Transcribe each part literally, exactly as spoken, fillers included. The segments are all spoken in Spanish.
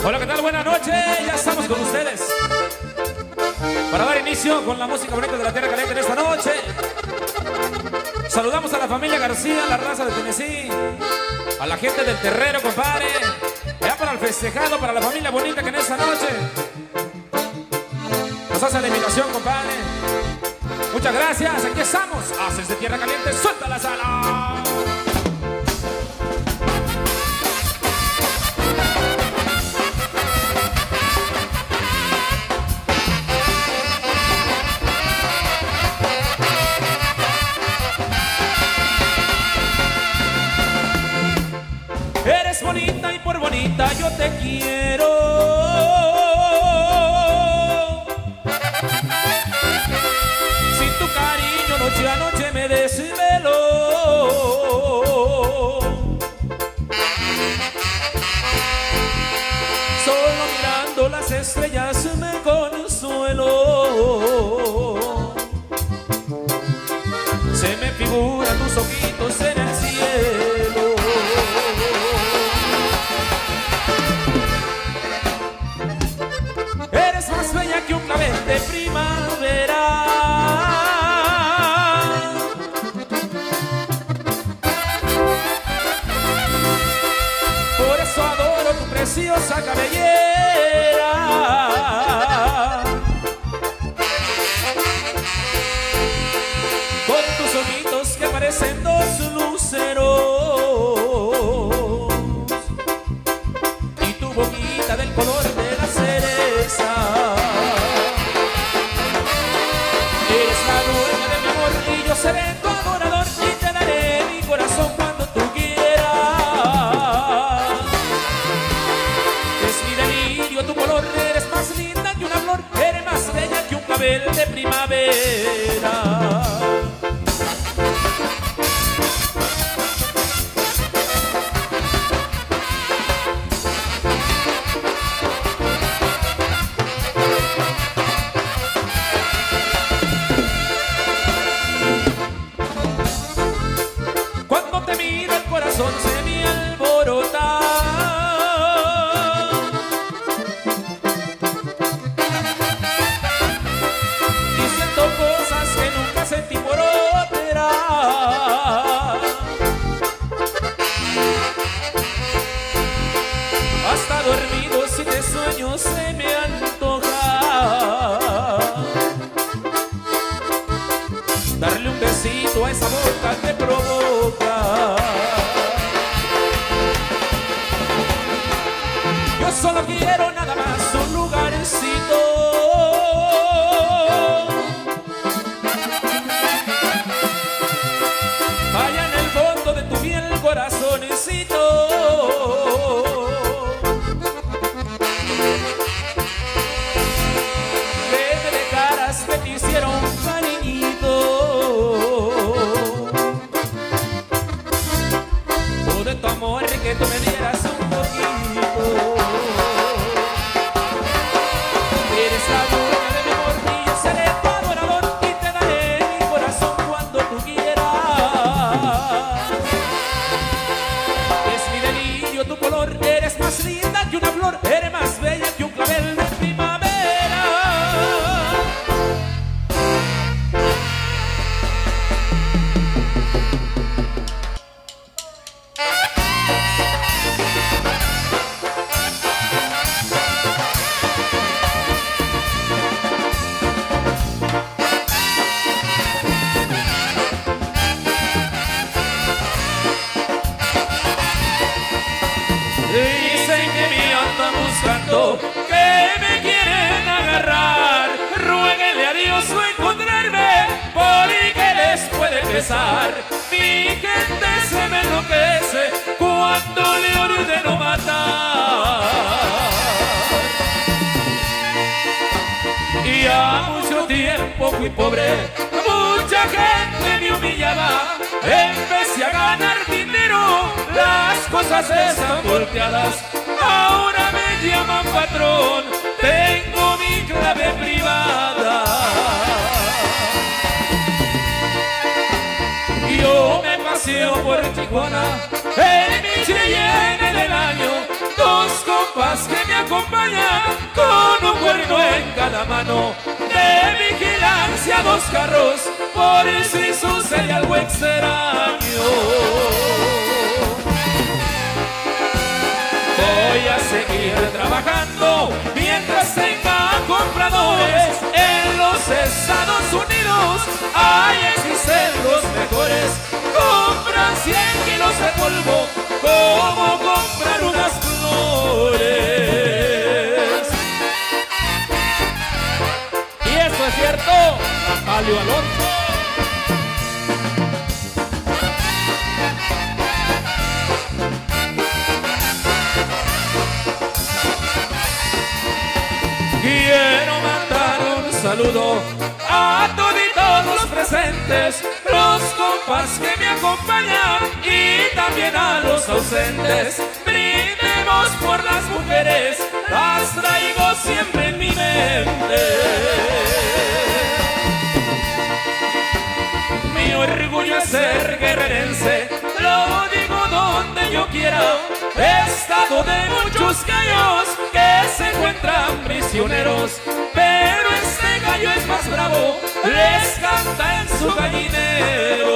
Hola, ¿qué tal? Buenas noches, ya estamos con ustedes para dar inicio con la música bonita de la Tierra Caliente en esta noche. Saludamos a la familia García, la raza de Tennessee, a la gente del Terrero, compadre, ya para el festejado, para la familia bonita que en esta noche nos hace la invitación, compadre. Muchas gracias, aquí estamos, haces de Tierra Caliente, suelta la sala. Eres bonita y por bonita yo te quiero. Sin tu cariño noche a noche me desvelo. Solo mirando las estrellas me consuelo. Se me figuran tus ojitos en el cielo. Eres más bella que un clavel de primavera. Por eso adoro tu preciosa cabellera. Con tus ojitos que parecen dos luceros y tu boquita del color de la cereza. Eres la dueña de mi amor y yo seré tu adorador y te daré mi corazón cuando tú quieras. Es mi delirio tu color, eres más linda que una flor, eres más bella que un clavel de primavera. Se me alborota diciendo cosas que nunca sentí por otra. Hasta dormido si te sueño se me antoja darle un besito a esa boca que provoca. Yo solo quiero nada más un lugarcito allá en el fondo de tu piel, corazoncito, que me dejaras, que te hiciera un cariñito, o de tu amor que tú me dieras un poquito. Eres la dueña de mi amor y yo seré tu adorador y te daré mi corazón cuando tú quieras. Es mi delirio tu color, eres más linda que una flor, eres más bella que un clavel de primavera. Dicen que me andan buscando, que me quieren agarrar. Ruéguenle a Dios no encontrarme, porque les puede pesar. Mi gente se me enloquece cuando le ordeno matar. Y a mucho tiempo fui pobre, mucha gente me humillaba. Empecé a ganar dinero, las cosas están volteadas. Ahora me llaman patrón, tengo mi clave privada. Yo me paseo por Tijuana, en mi Cheyenne del año, dos compas que me acompañan. acompaña con un cuerno en cada mano. De vigilancia dos carros, por si sucede algo extraño. Voy a seguir trabajando mientras tenga compradores. En los Estados Unidos ahí existen los mejores. Compran cien kilos de polvo como comprar unas flores. Y eso es cierto, Natalio Alonso. Quiero mandar un saludo a toditos los presentes, los compas que me acompañan y también a los ausentes. Brindemos por las mujeres, las traigo siempre en mi mente. Mi orgullo es ser guerrerense, lo digo donde yo quiera. Estado de muchos gallos que se encuentran prisioneros, pero este gallo es más bravo, les canta en su gallinero.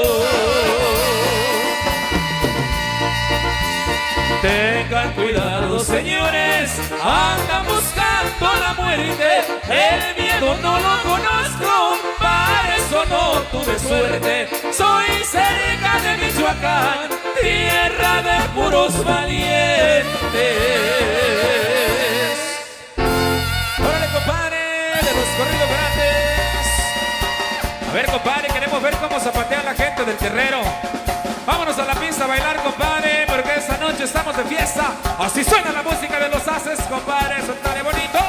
Tengan cuidado, señores, andan buscando la muerte. El miedo no lo conozco, para eso no tuve suerte. Soy cerca de Michoacán, tierra de puros valientes. Órale, compadre, de los corridos grandes. A ver, compadre, queremos ver cómo zapatea la gente del Terrero. Vámonos a la pista a bailar, compadre, porque esta noche estamos de fiesta. Así suena la música de los haces, compadre, suéltale bonito.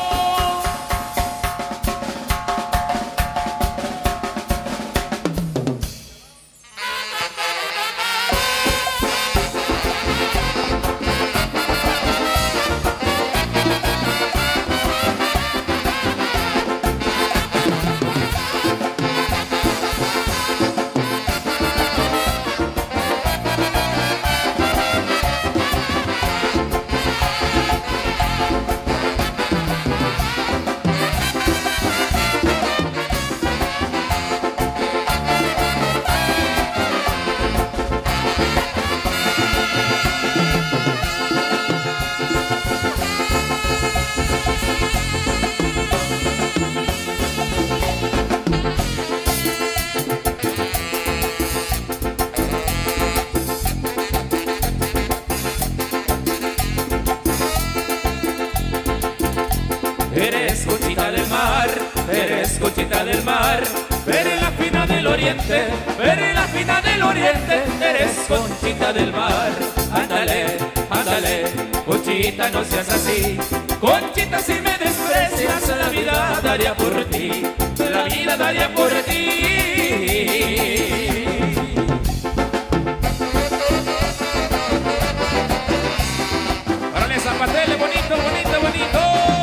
Eres Conchita del mar, eres Conchita del mar, eres la fina del oriente, eres la fina del oriente, eres Conchita del mar. Ándale, ándale, Conchita, no seas así. Conchita, si me desprecias, la vida daría por ti, la vida daría por ti. Órale, zapatele, bonito, bonito, bonito.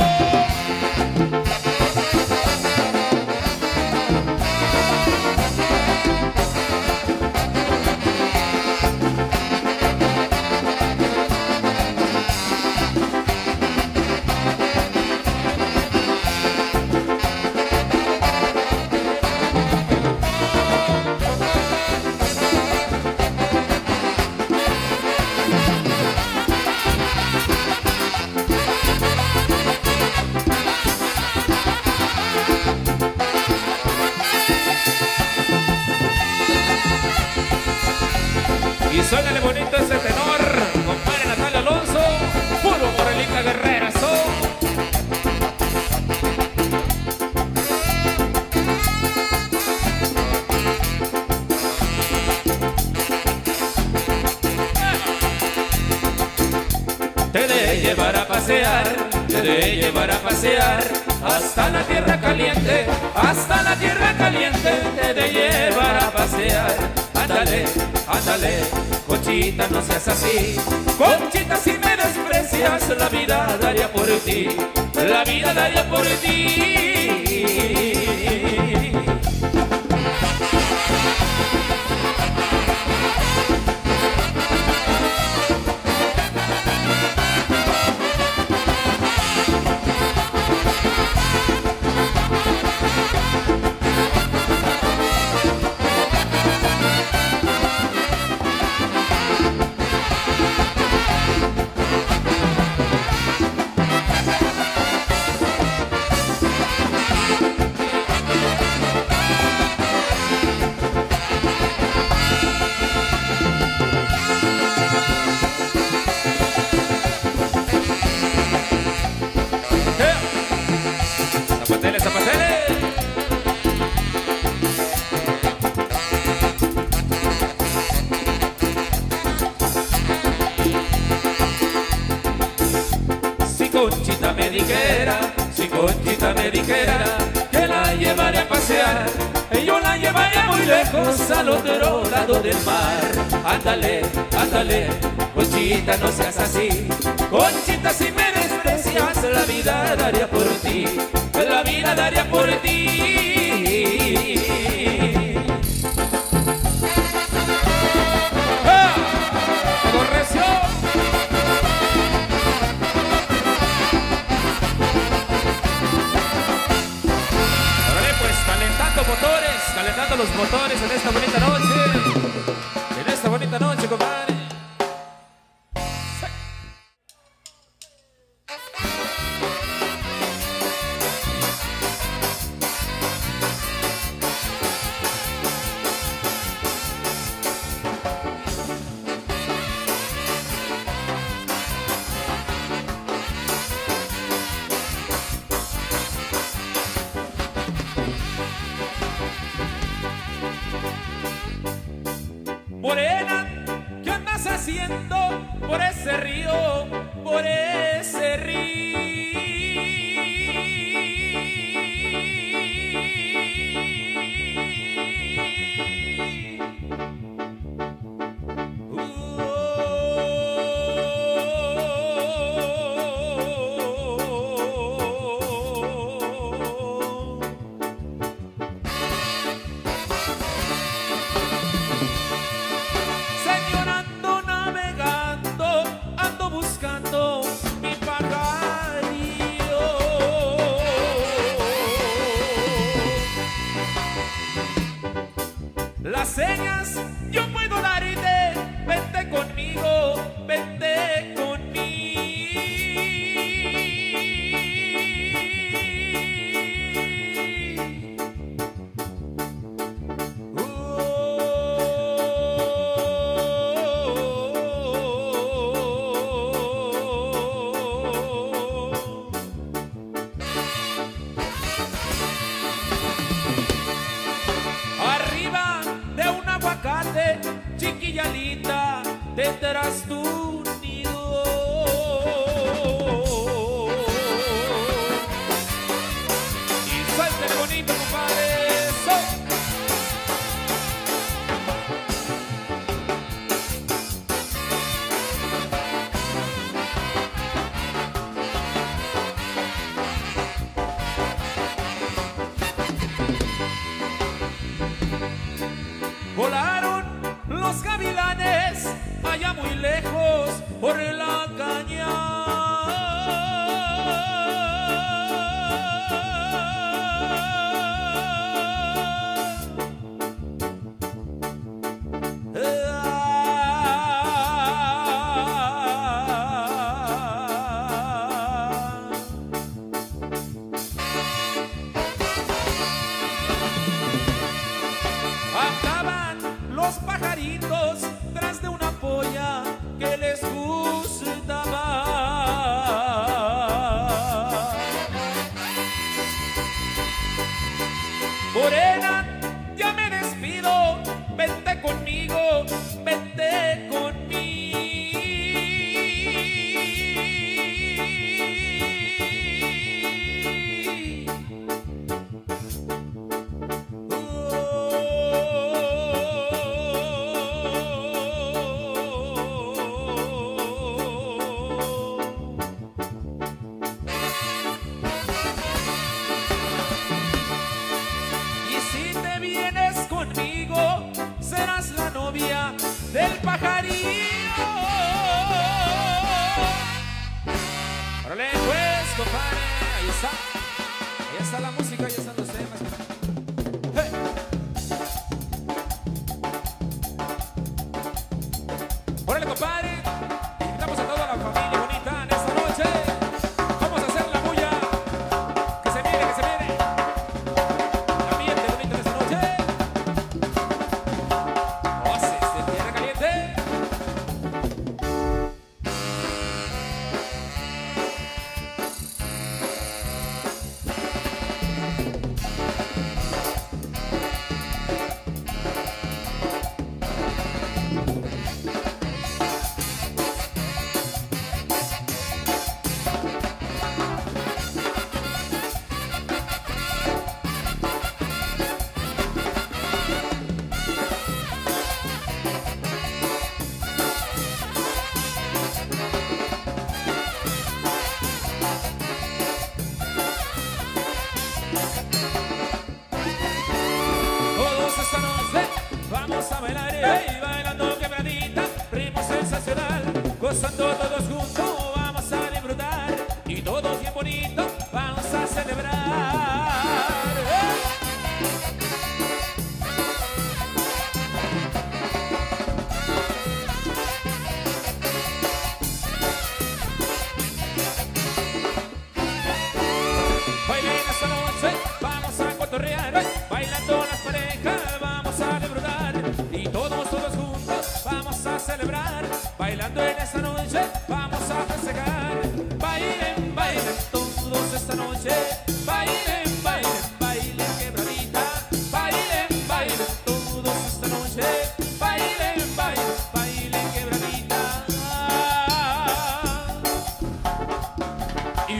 Y suénale bonito ese tenor, compadre Natalio Alonso, puro Morelica Guerrerazo. Te de llevar a pasear, te de llevar a pasear hasta la tierra caliente, hasta la tierra caliente, te de llevar a pasear. Ándale, ándale, Conchita, no seas así. Conchita, si me desprecias, la vida daría por ti, la vida daría por ti. Conchita me dijera, si Conchita me dijera que la llevaré a pasear, y yo la llevaría muy lejos al otro lado del mar. Ándale, ándale, Conchita, no seas así. Conchita, si me desprecias, la vida daría por ti, la vida daría por ti. ¡Ah! ¡Todo recio! Órale pues, calentando motores, calentando los motores en esta bonita noche. En esta bonita noche, compadre. Morena, ¿qué andas haciendo por ese río, por ese río? Las señas yo puedo darte, vente conmigo, vente conmigo. Chiquilla linda, tendrás tu nido. Y suéltale bonito, compadre. ¡So! Volaron los gavilanes allá muy lejos por la cañada. Andaban los pajaritos tras de una polla que les gustaba. Morena, ya me despido, vente conmigo, vente conmigo. Serás la novia del pajarillo. Órale pues, compadre, ahí está. Ahí está la música, ahí están los temas. Hey. Órale, compadre, invitamos a toda la familia bonita en esta noche. Vamos a hacer la bulla. Que se viene, que se viene. El ambiente bonito en esta noche.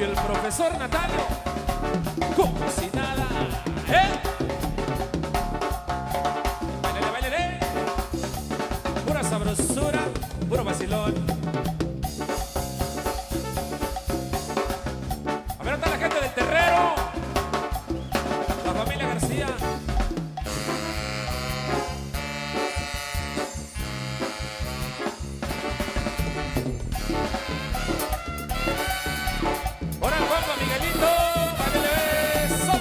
el profesor Natalio, como si nada, ¿eh? Bailele, bailele. Pura sabrosura, puro vacilón. A ver, ¿dónde está la gente del Terrero? La familia García. Ahora el compa Miguelito, bailele eso.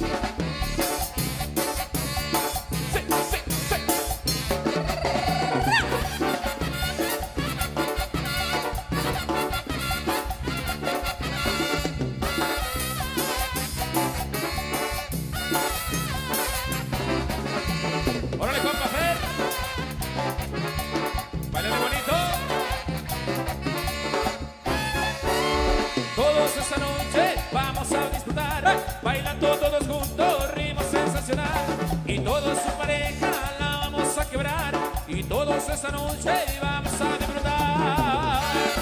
Sí, sí, sí. Órale, compa Fer. Bailele bonito. Todos esta noche vamos a disfrutar, bailando todos juntos, ritmo sensacional. Y todos su pareja la vamos a quebrar, y todos esta noche vamos a disfrutar.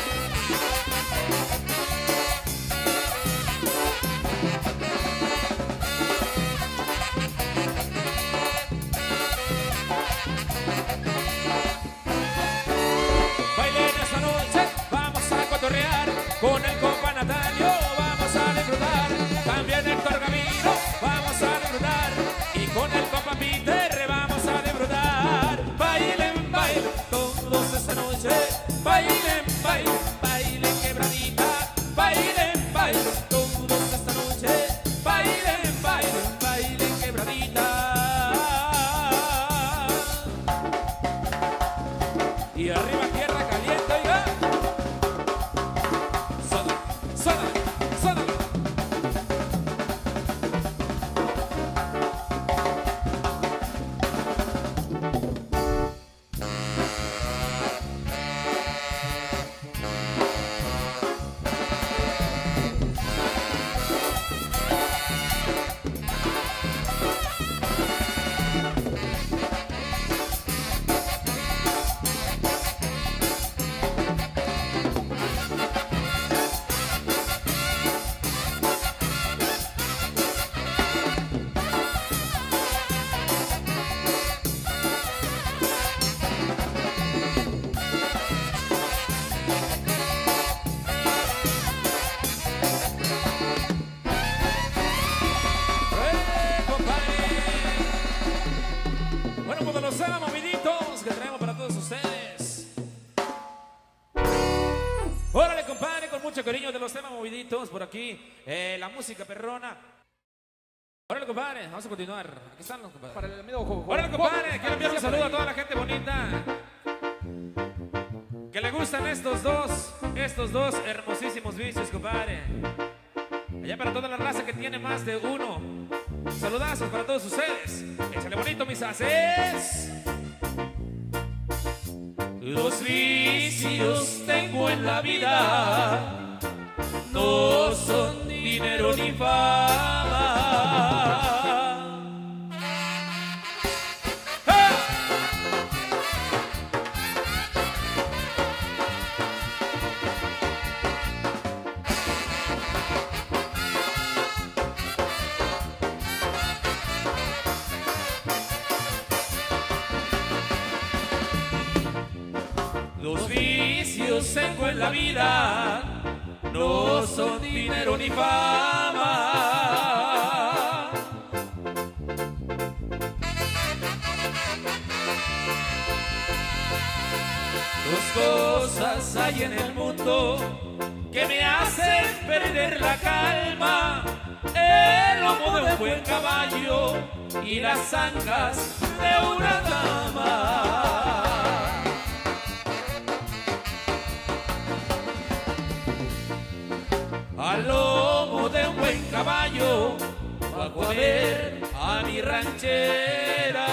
Bailen esta noche, vamos a cotorrear, con el compa Natalio vamos a disfrutar. También Héctor Gavino vamos a disfrutar, y con el compa Peter vamos a disfrutar. Bailen, bailen todos esta noche, bailen, bailen, bailen quebradita. Bailen, bailen todos esta noche, bailen, bailen, bailen quebradita. Y arriba tierra caliente, oiga. Sódale, sódale, sódale. Bueno, pues los Sema moviditos que traemos para todos ustedes. Órale, compadre, con mucho cariño de los Sema moviditos por aquí. Eh, la música perrona. Órale, compadre, vamos a continuar. Aquí están los compadres. Para el amigo. Órale, compadre, quiero enviar un saludo a toda la gente bonita que le gustan estos dos, estos dos hermosísimos vicios, compadre. Allá para toda la raza que tiene más de uno. Saludazos para todos ustedes. Échale bonito, mis haces. Los vicios tengo en la vida, no son dinero ni fama. Los vicios tengo en la vida, no son dinero ni fama. Dos cosas hay en el mundo que me hacen perder la calma: el lomo de un buen caballo y las ancas de una dama. Al lomo de un buen caballo bajo a ver a mi ranchera.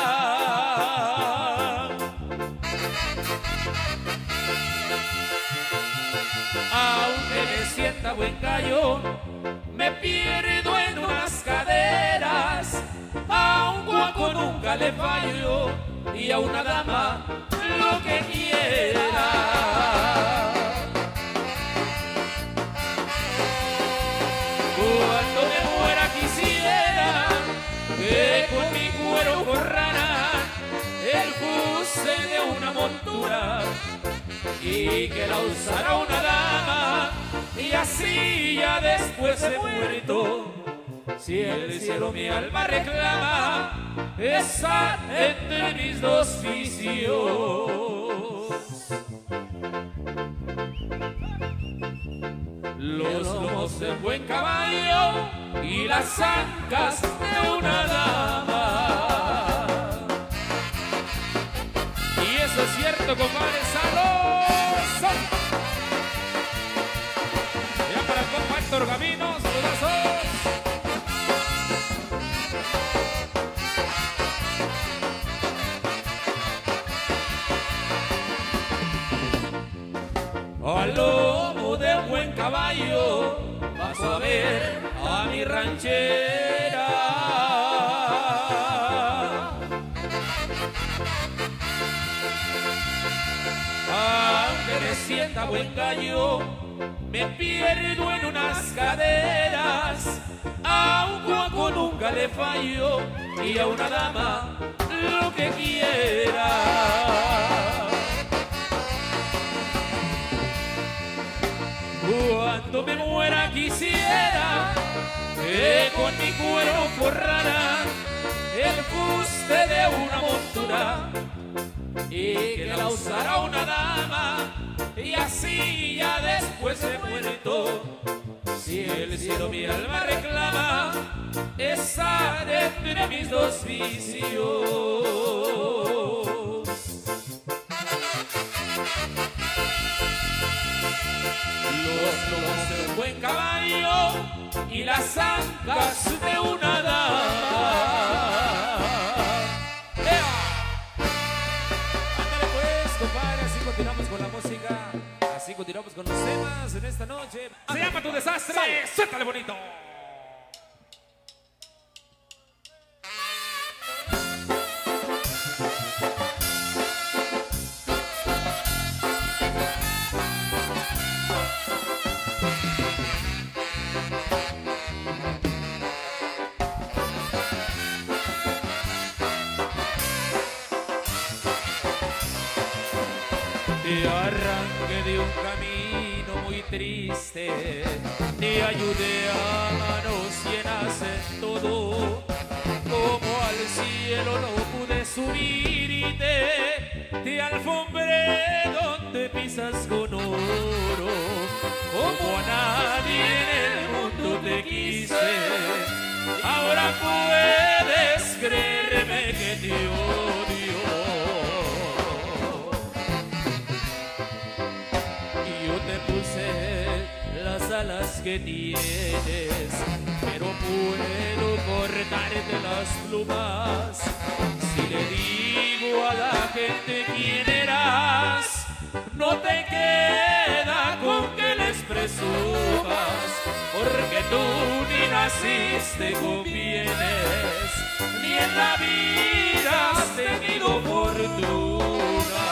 Aunque me sienta buen gallo, me pierdo en unas caderas. A un guapo nunca le fallo y a una dama lo que quiera. montura y que la usará una dama y así ya después de muerto. Si el cielo mi alma reclama, esa entre mis dos vicios. Los lomos de buen caballo y las ancas de una dama. Y eso es cierto, compadre, sabroso. Ya para el compa Héctor Gamino, saludazos. Al lomo de un buen caballo vas a ver a mi ranchera. Aunque me sienta buen gallo, me pierdo en unas caderas. A un guaco nunca le fallo y a una dama lo que quiera. Cuando me muera quisiera que con mi cuero forrara el fuste de una montura y que la usara una dama y así ya después de muerto. Si el cielo mi alma reclama, esa de entre mis dos vicios. Los lomos de un buen caballo y las ancas de una dama. ¡Ea! Ándale pues, compadre, así continuamos con la música. Así continuamos con los temas en esta noche. Se llama Tu Desastre. ¡Sale! ¡Suéltale bonito! Te arranqué de un camino muy triste, te ayudé a manos llenas en todo, como al cielo no pude subir y te, te alfombré donde pisas con oro, como a nadie en el mundo te quise, ahora puedes creerme que te odio. Las alas que tienes, pero puedo cortarte las plumas. Si le digo a la gente quién eras, no te queda con que les presumas, porque tú ni naciste con bienes, ni en la vida has tenido fortuna.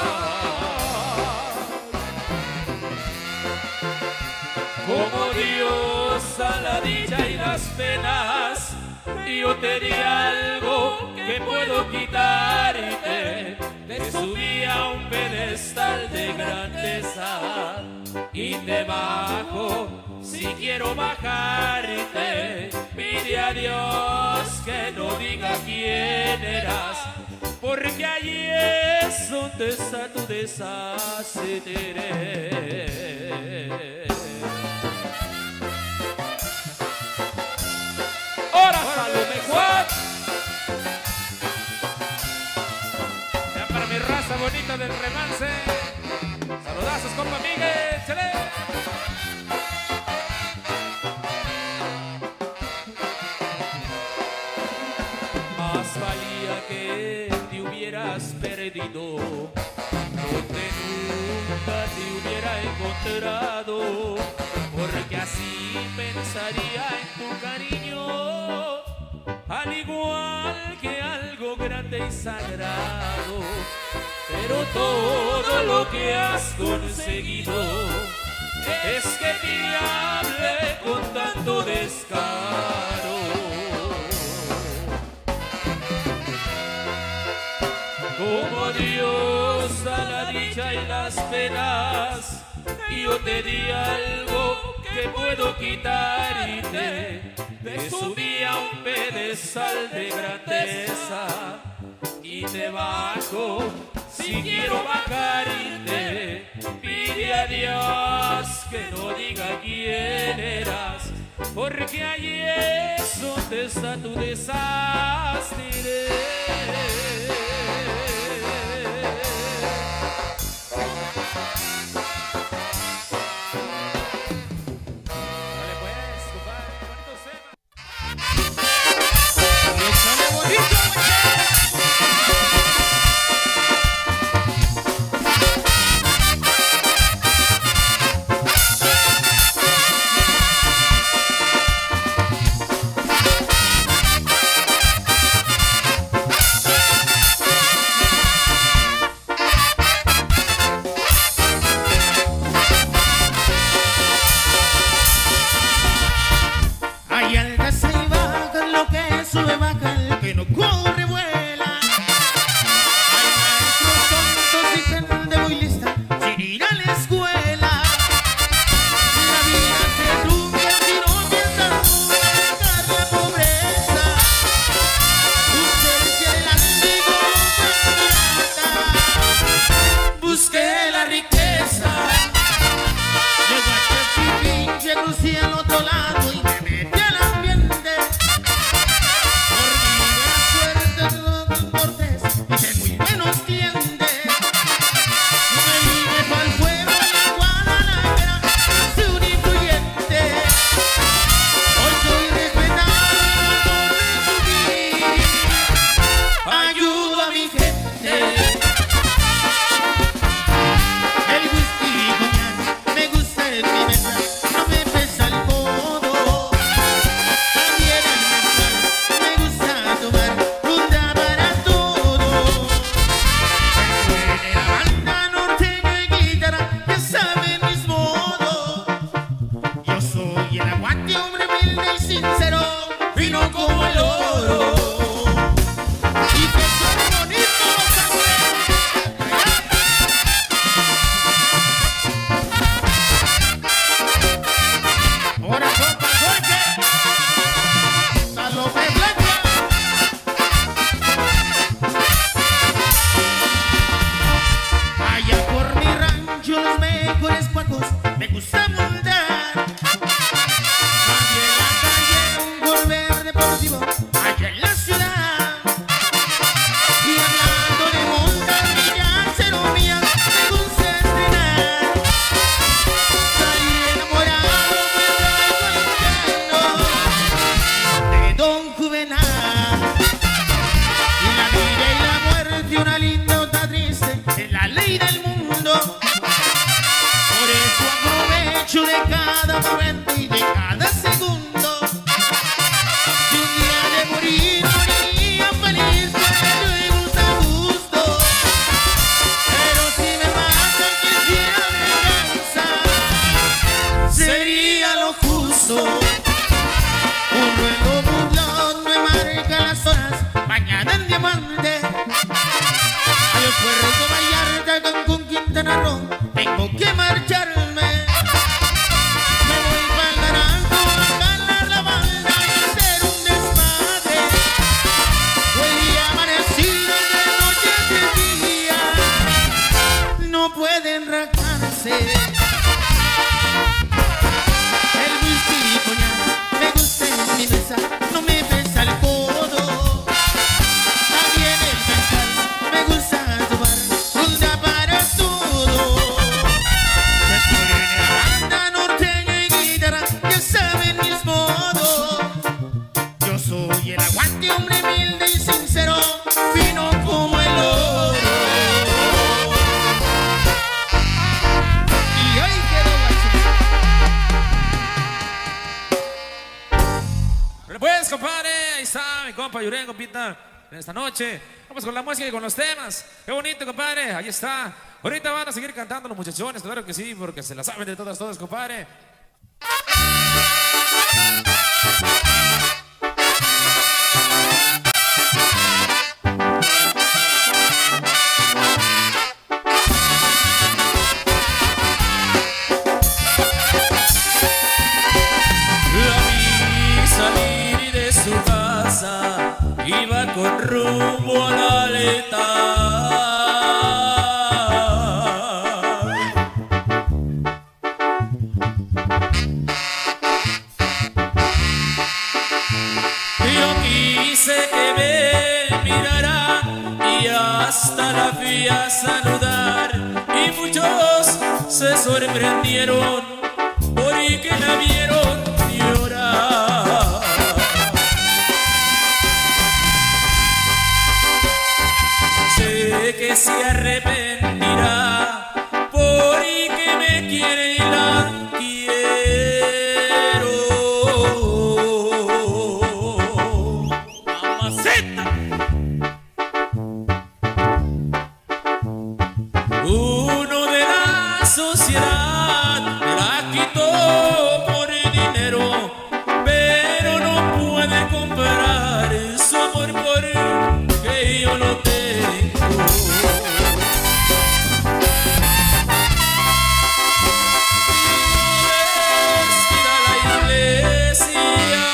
Como Dios a la dicha y las penas, yo te di algo que puedo quitarte. Te subí a un pedestal de grandeza y te bajo si quiero bajarte. Pide a Dios que no diga quién eras, porque allí es donde está tu desastre. ¡Ahora salud, Juan! Ya para mi raza bonita del remance. Saludazos, compa Miguel, chale. Más valía que te hubieras perdido, donde nunca te hubiera encontrado, porque así pensaría en tu cariño, al igual que algo grande y sagrado. Pero todo lo que has conseguido es que te hable con tanto descaro. Como Dios a la dicha las penas. Yo te di algo que puedo quitarte. Te subí a un pedestal de grandeza y te bajo si quiero bajarte. Pide a Dios que no diga quién eras, porque allí es donde está tu desastre. Dale pues, compadre, bonito tema. ¡Le sale bonito, sube, baja, el que no corre, vuela. Hay maestros tontos y gente muy lista sin ir a la escuela. La vida se trunca si no piensas buscar la pobreza. Busque adelante como busque la riqueza. Llegó hasta este pinche crucé al otro lado y me metí al ambiente. Me gusta montar también en la calle, un volver deportivo allá en la ciudad. Y hablando de montar millas, cero millas, me gusta estrenar. Salí enamorado, me traigo el infierno de Don Juvenal. Y la vida y la muerte, una linda, otra triste, es la ley del mundo. De cada momento y de cada segundo. Si un día de morir moría feliz, pues me gusta gusto. Pero si me matan quisiera venganza, sería lo justo. Un reloj burlón me marca las horas, bañada en diamante. Al Puerto Vallarta, Cancún, Quintana Roo, tengo que marcharme. El whisky y coñac me gusta en mi mesa, no me pesa el codo. También el mezcal me gusta tomar, ronda para todo. Me suena banda norteña y guitarra que saben mis modos. Yo soy el aguante, hombre humilde y sincero, fino como el oro. Pues, compadre, ahí está mi compa Yuren, compita, en esta noche. Vamos con la música y con los temas. Qué bonito, compadre, ahí está. Ahorita van a seguir cantando los muchachones, claro que sí, porque se la saben de todas, todas, compadre. iba con rumbo a la letalidad. Yo quise que me mirara y hasta la fui a saludar, y muchos se sorprendieron porque la vieron llorar. Sé que se arrepentirá porque me quiere y la quiero. ¡Mamacita! Uno de la sociedad la quitó por dinero, pero no puede comprar su amor porque yo lo tengo. Vestida la iglesia,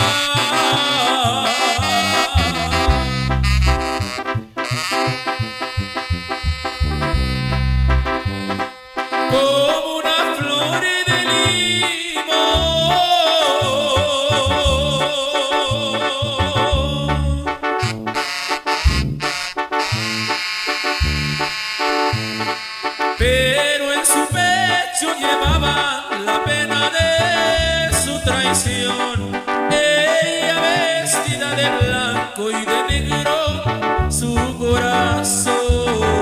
como una flor de limón, pero en su pecho llevaba la pena de su traición. Ella vestida de blanco y de negro su corazón.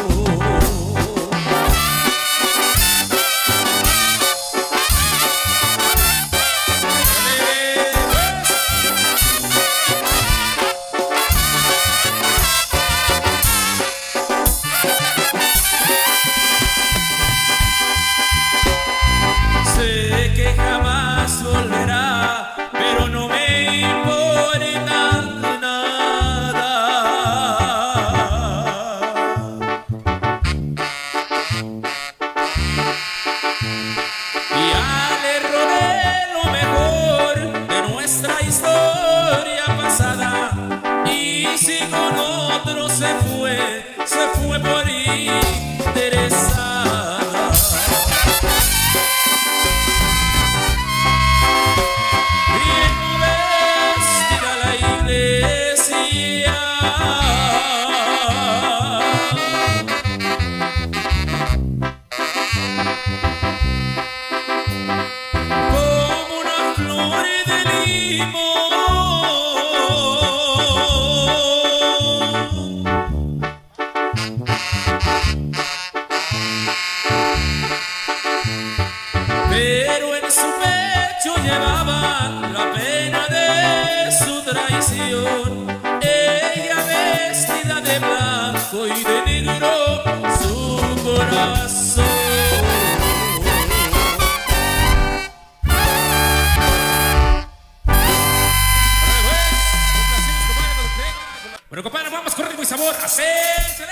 Sé que jamás volverá, pero no me importa nada. Ya le robé lo mejor de nuestra historia pasada, y si con otro se fue, se fue por interesada. Vino vestida la iglesia, como una flor de limón, pero en su pecho llevaba la pena de su traición. Ella vestida de blanco y de negro su corazón. Bueno, compadre, vamos con ritmo y sabor. ¡Hacer!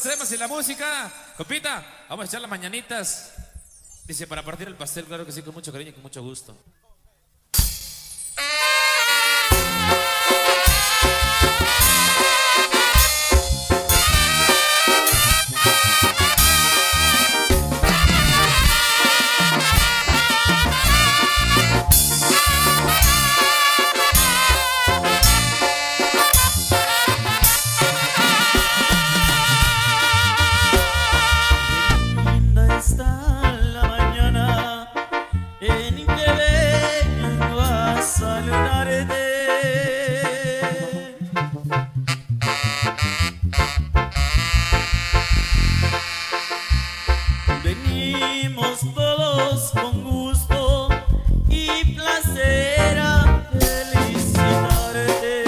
temas y la música. Compita, vamos a echar las mañanitas. Dice, para partir el pastel, claro que sí, con mucho cariño y con mucho gusto. Venimos todos con gusto y placer a felicitarte.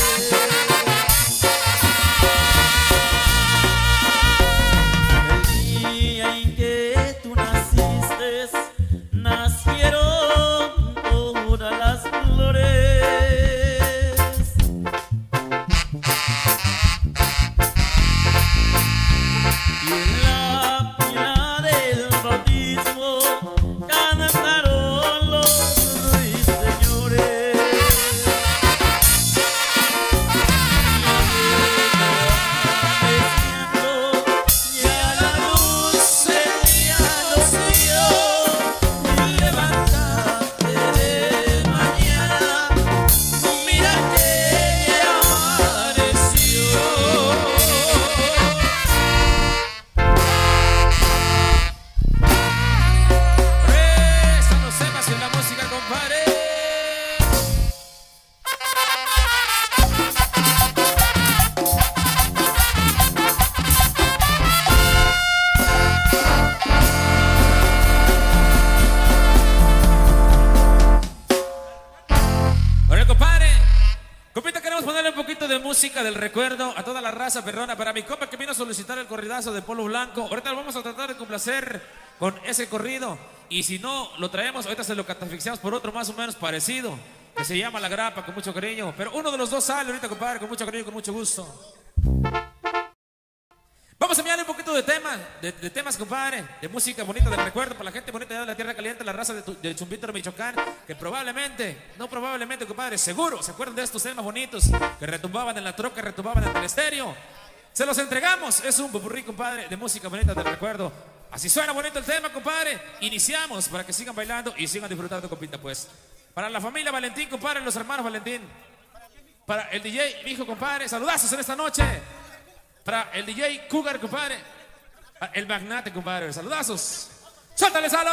El día en que tú naciste, nacieron todas las flores. Y en la pila del bautismo cantaron los ruiseñores. Y a la luz el día nos dio, y levántate de mañana, mira que ya amaneció. Presta los temas y la música, compadre. Bueno, compadre, compita, queremos ponerle un poquito de música del recuerdo a toda la raza perrona. Para mi compa que vino a solicitar el corridazo de Polo Blanco, ahorita lo vamos a tratar de complacer con ese corrido. Y si no lo traemos, ahorita se lo catafixiamos por otro más o menos parecido, que se llama La Grapa, con mucho cariño. Pero uno de los dos sale ahorita, compadre, con mucho cariño y con mucho gusto. Vamos a enviarle un poquito de temas, de, de temas, compadre, de música bonita del recuerdo para la gente bonita de la Tierra Caliente, la raza de, tu, de Chumbito de Michoacán, que probablemente, no probablemente, compadre, seguro se acuerdan de estos temas bonitos que retumbaban en la troca, retumbaban en el estéreo. Se los entregamos, es un popurrí, compadre, de música bonita del recuerdo. Así suena bonito el tema, compadre. Iniciamos para que sigan bailando y sigan disfrutando, compita, pues. Para la familia Valentín, compadre, los hermanos Valentín. Para el D J, mi hijo, compadre, saludazos en esta noche. Para el D J Cougar, compadre. Para el Magnate, compadre, saludazos. ¡Suéltale, Salo!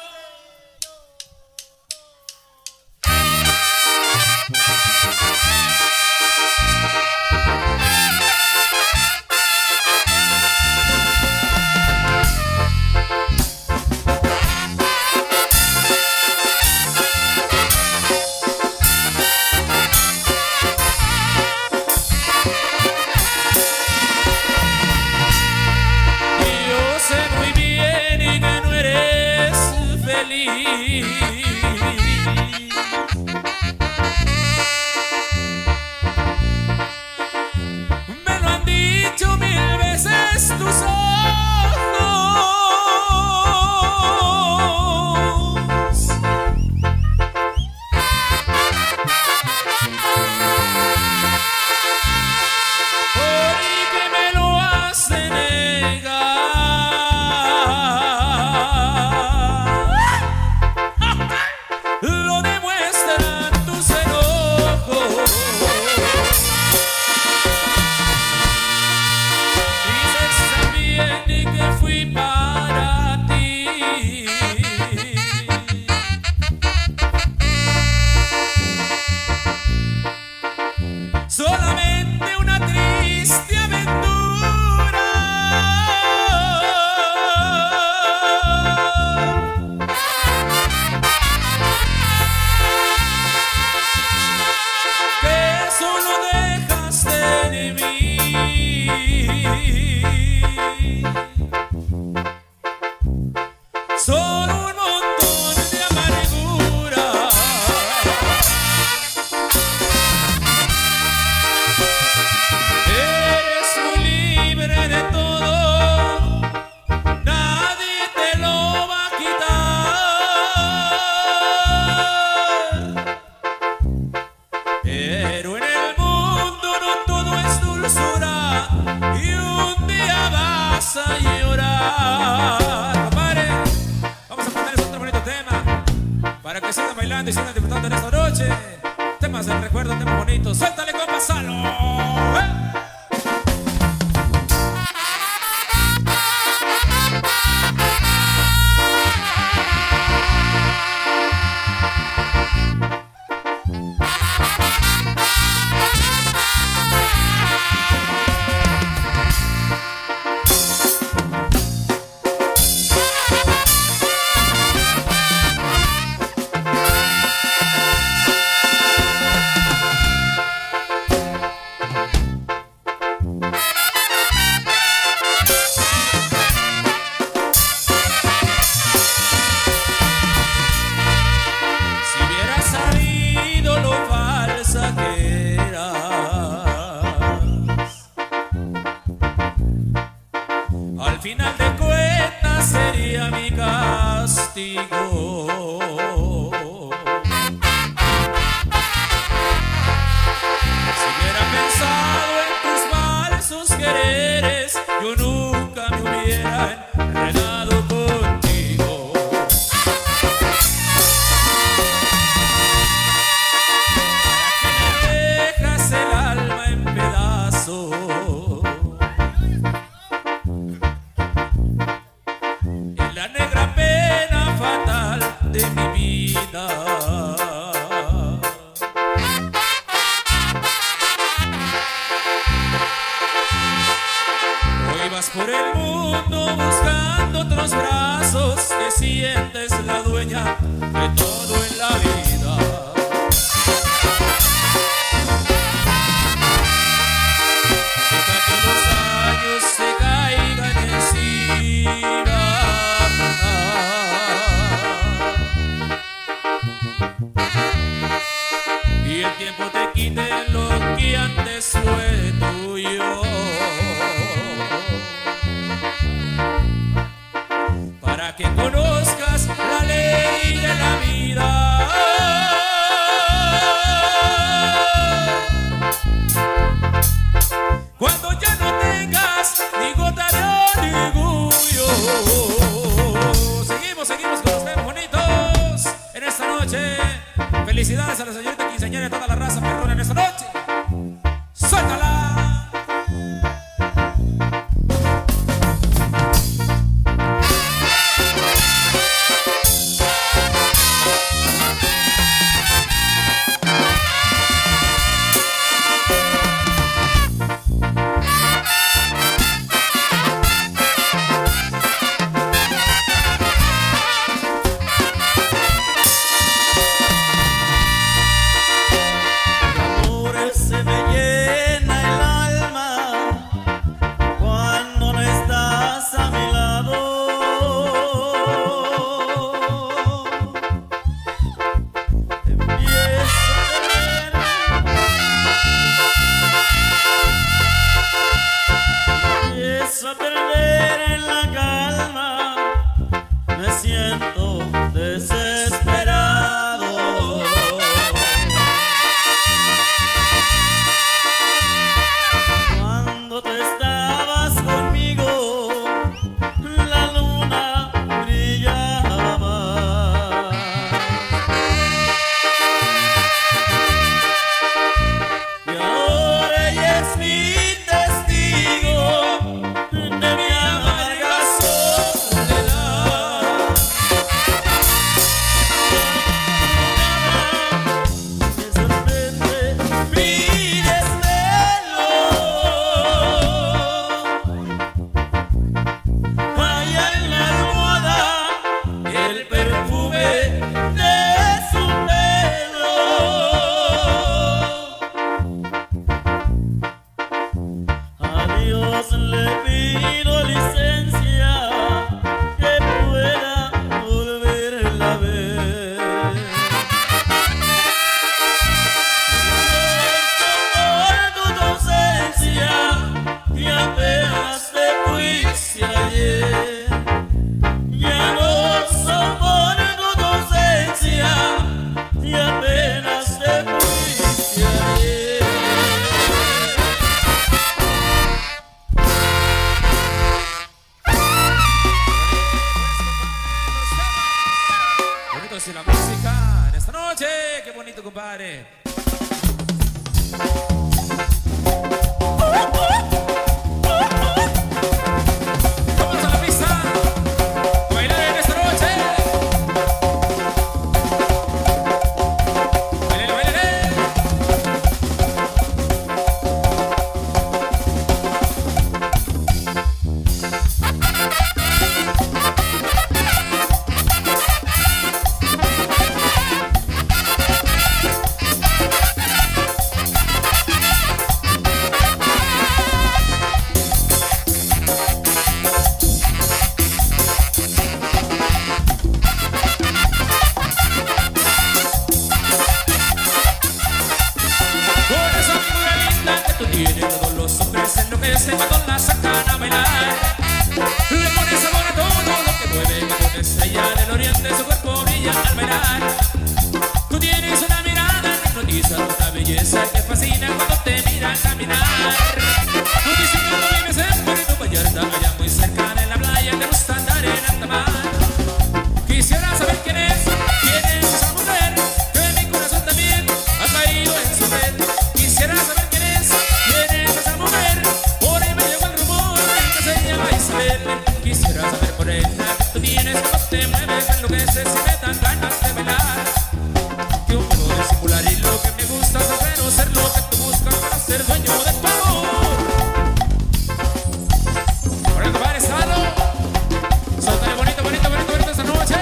Yo sé muy bien y que no eres feliz. Me lo han dicho mil veces tus ojos. Porque me lo hace negar. bailando y sigan disfrutando en esta noche. Temas del recuerdo, temas bonitos. Suéltale, compa, Salo. ¿Eh? Al final de cuentas sería mi castigo. Si hubiera pensado en tus falsos quereres, yo nunca me hubiera enredado contigo. ¿Para qué me dejas el alma en pedazos? La negra pena fatal de mi vida. Hoy vas por el mundo buscando otros brazos, que sientes la dueña de todo en la vida. Deja que los años se caigan encima y el tiempo te quite lo que antes fue tuyo, para que conozcas la ley de la vida. Cuando ya no tengas ni gota de orgullo. Seguimos, seguimos con los temas bonitos en esta noche. Felicidades a la señorita quinceañera y a toda la raza perrona en esta noche. ¡Suéltala! Y la música en esta noche. noche. Qué bonito, compadre. Vamos a la pista. Bailar en esta noche. Bailale, bailale. Todos los hombres enloquecen cuando la sacan a bailar. Le pone sabor a todo lo que mueve, como una estrella del oriente su cuerpo brilla al bailar. Tú tienes una mirada que hipnotiza, una belleza que fascina cuando te mira caminar. Tú dices que no vives en Puerto Vallarta, allá muy cerca de la playa, te gusta andar en alta mar. Quisiera saber quién es, quién es esa mujer, que mi corazón también ha caído en su red. Quisiera saber quién es. Quisiera saber por ella que tú tienes, cómo te mueves, me enloqueces y me dan ganas de bailar. Yo puedo disimular y lo que me gusta es pero ser lo que tú buscas para ser dueño de tu amor. Ahora compadre, salo. Suéltale bonito, bonito, bonito, bonito esta noche.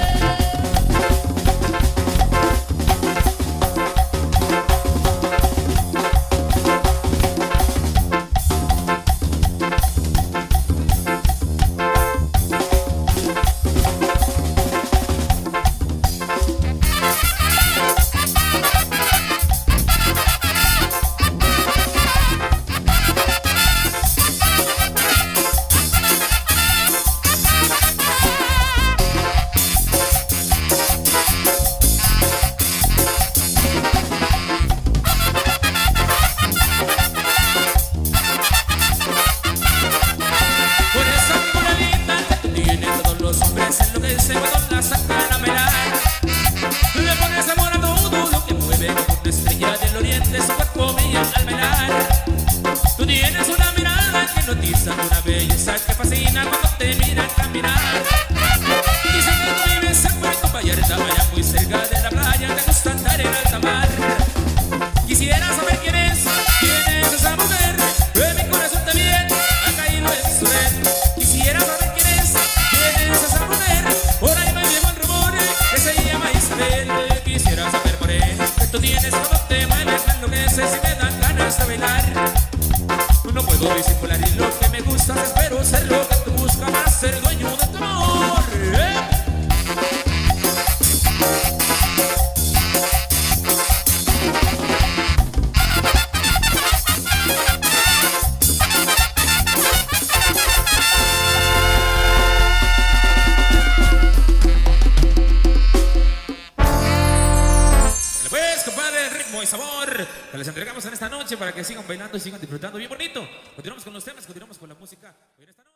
Enloquece cuando la sacan a bailar. Le pones amor a todo lo que mueve, como una estrella del oriente su cuerpo brilla al bailar. Tú tienes una mirada que hipnotiza, una belleza que fascina cuando te miran caminar. Dicen que tú vives en Puerto Vallarta, allá muy cerca de la playa, te gusta andar en alta mar. Quisiera saber quién es, quién es esa mujer, que mi corazón también ha caído en su red. Quisiera saber quién es, quién es esa mujer. Por ahí me llegó el rumor que se llama Isabel. Quisiera saber por él que tú tienes, cómo te mueves, me enloqueces y me dan ganas de bailar. No puedo disimular y lo que me gusta es espero ser lo que tú buscas para ser dueño de tu amor. ¿Eh? Y sabor que les entregamos en esta noche para que sigan bailando y sigan disfrutando bien bonito. Continuamos con los temas, continuamos con la música.